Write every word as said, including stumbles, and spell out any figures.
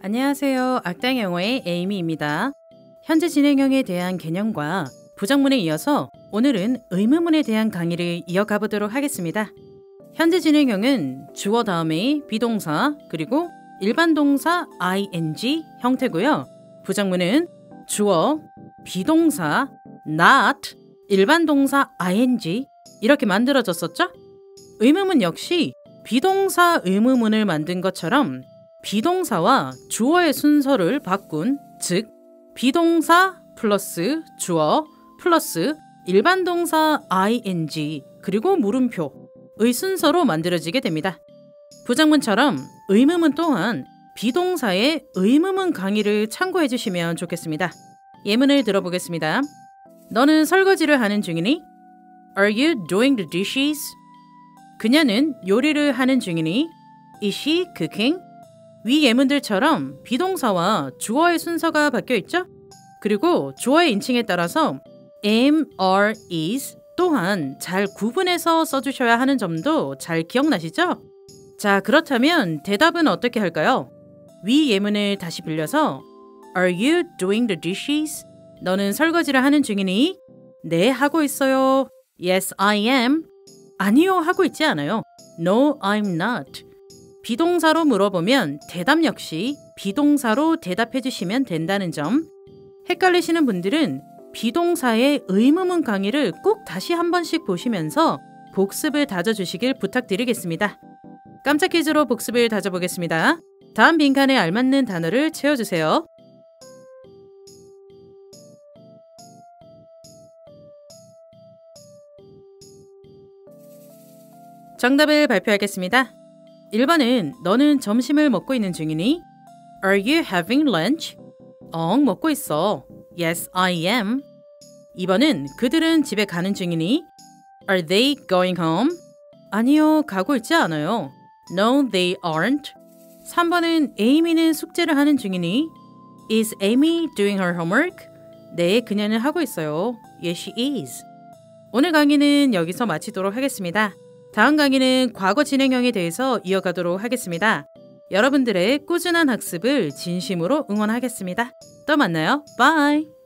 안녕하세요. 악당 영어의 에이미입니다. 현재 진행형에 대한 개념과 부정문에 이어서 오늘은 의문문에 대한 강의를 이어가 보도록 하겠습니다. 현재 진행형은 주어 다음에 비동사 그리고 일반 동사 ing 형태고요. 부정문은 주어, 비동사, not, 일반 동사 ing 이렇게 만들어졌었죠? 의문문 역시 비동사 의문문을 만든 것처럼 비동사와 주어의 순서를 바꾼, 즉 비동사 플러스 주어 플러스 일반 동사 ing 그리고 물음표의 순서로 만들어지게 됩니다. 부정문처럼 의문문 또한 비동사의 의문문 강의를 참고해 주시면 좋겠습니다. 예문을 들어보겠습니다. 너는 설거지를 하는 중이니? Are you doing the dishes? 그녀는 요리를 하는 중이니? Is she cooking? 위 예문들처럼 비동사와 주어의 순서가 바뀌어 있죠? 그리고 주어의 인칭에 따라서 am, are, is 또한 잘 구분해서 써주셔야 하는 점도 잘 기억나시죠? 자, 그렇다면 대답은 어떻게 할까요? 위 예문을 다시 빌려서 Are you doing the dishes? 너는 설거지를 하는 중이니? 네, 하고 있어요. Yes, I am. 아니요, 하고 있지 않아요. No, I'm not. 비동사로 물어보면 대답 역시 비동사로 대답해 주시면 된다는 점. 헷갈리시는 분들은 비동사의 의문문 강의를 꼭 다시 한 번씩 보시면서 복습을 다져주시길 부탁드리겠습니다. 깜짝 퀴즈로 복습을 다져보겠습니다. 다음 빈칸에 알맞는 단어를 채워주세요. 정답을 발표하겠습니다. 일 번은 너는 점심을 먹고 있는 중이니? Are you having lunch? 엉, 먹고 있어. Yes, I am. 이 번은 그들은 집에 가는 중이니? Are they going home? 아니요, 가고 있지 않아요. No, they aren't. 삼 번은 에이미는 숙제를 하는 중이니? Is Amy doing her homework? 네, 그녀는 하고 있어요. Yes, she is. 오늘 강의는 여기서 마치도록 하겠습니다. 다음 강의는 과거 진행형에 대해서 이어가도록 하겠습니다. 여러분들의 꾸준한 학습을 진심으로 응원하겠습니다. 또 만나요. 바이.